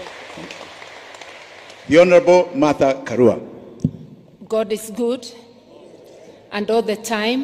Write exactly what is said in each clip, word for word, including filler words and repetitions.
The Honorable Martha Karua. God is good, and all the time.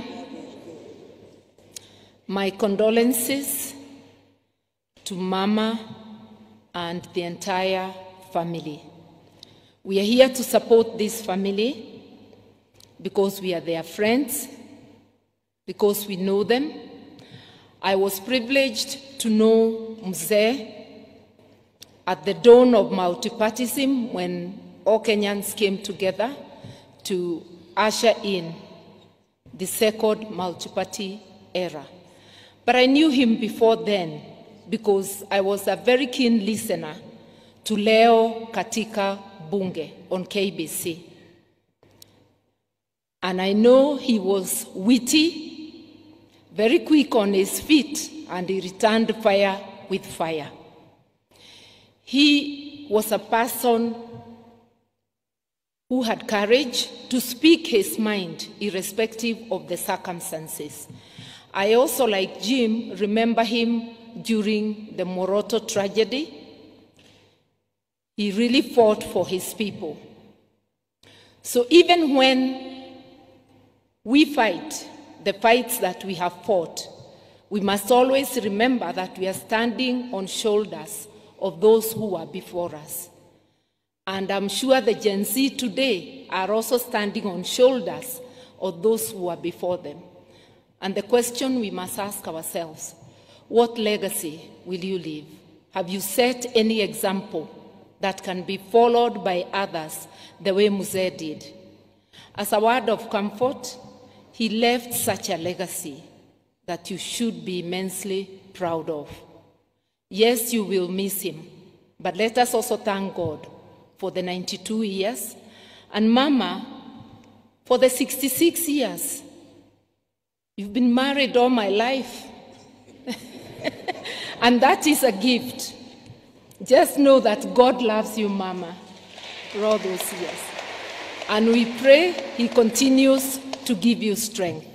My condolences to Mama and the entire family. We are here to support this family because we are their friends, because we know them. I was privileged to know Mzee at the dawn of multipartyism when all Kenyans came together to usher in the second multi-party era. But I knew him before then because I was a very keen listener to Leo Katika Bunge on K B C. And I know he was witty, very quick on his feet, and he returned fire with fire. He was a person who had courage to speak his mind irrespective of the circumstances. I also, like Jim, remember him during the Moroto tragedy. He really fought for his people. So even when we fight the fights that we have fought, we must always remember that we are standing on shoulders of those who are before us. And I'm sure the Gen Z today are also standing on shoulders of those who are before them. And the question we must ask ourselves, what legacy will you leave? Have you set any example that can be followed by others the way Mzee did? As a word of comfort, he left such a legacy that you should be immensely proud of. Yes, you will miss him, but let us also thank God for the ninety-two years, and Mama for the sixty-six years. You've been married all my life, and that is a gift. Just know that God loves you, Mama, for all those years. And we pray he continues to give you strength.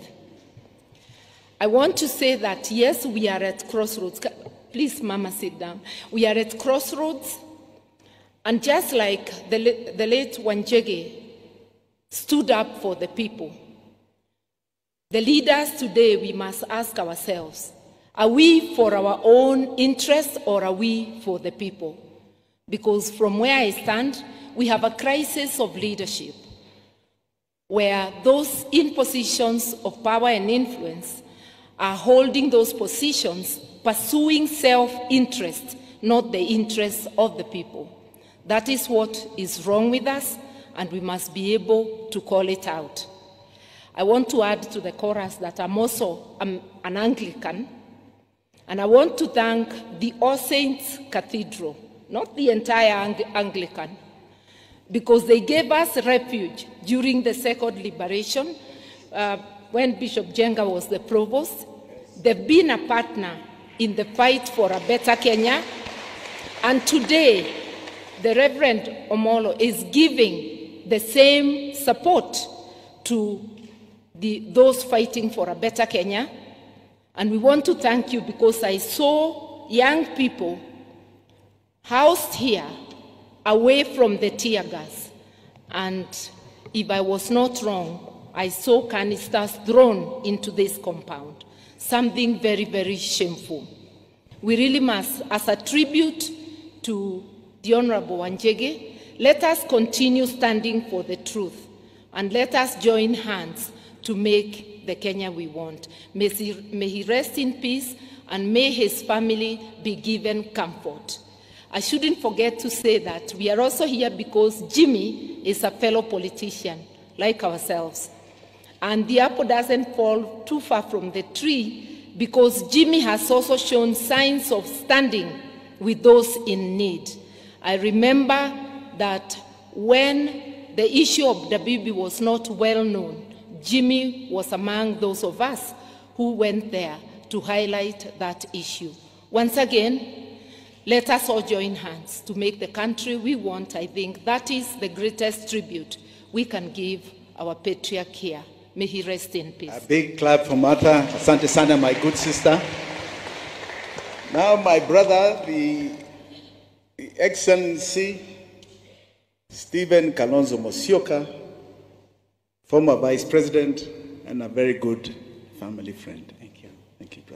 I want to say that, yes, we are at crossroads. Please, Mama, sit down. We are at crossroads. And just like the, the late Wanjege stood up for the people, the leaders today, we must ask ourselves, are we for our own interests or are we for the people? Because from where I stand, we have a crisis of leadership where those in positions of power and influence are holding those positions, pursuing self-interest, not the interests of the people. That is what is wrong with us, and we must be able to call it out. I want to add to the chorus that I'm also um, an Anglican, and I want to thank the All Saints Cathedral, not the entire Ang Anglican, because they gave us refuge during the Second Liberation uh, when Bishop Jenga was the provost. They've been a partner in the fight for a better Kenya, and today, the Reverend Omolo is giving the same support to the, those fighting for a better Kenya. And we want to thank you because I saw young people housed here away from the tear gas. And if I was not wrong, I saw canisters thrown into this compound. Something very, very shameful. We really must, as a tribute to the Honorable Wanjege, let us continue standing for the truth and let us join hands to make the Kenya we want. May he, may he rest in peace and may his family be given comfort. I shouldn't forget to say that we are also here because Jimmy is a fellow politician like ourselves. And the apple doesn't fall too far from the tree because Jimmy has also shown signs of standing with those in need. I remember that when the issue of Dabibi was not well known, Jimmy was among those of us who went there to highlight that issue. Once again, let us all join hands to make the country we want. I think that is the greatest tribute we can give our patriarch here. May he rest in peace. A big clap for Martha. Asante sana, my good sister. Now, my brother, the Excellency Stephen Kalonzo Musyoka, former Vice President and a very good family friend. Thank you. Thank you, brother.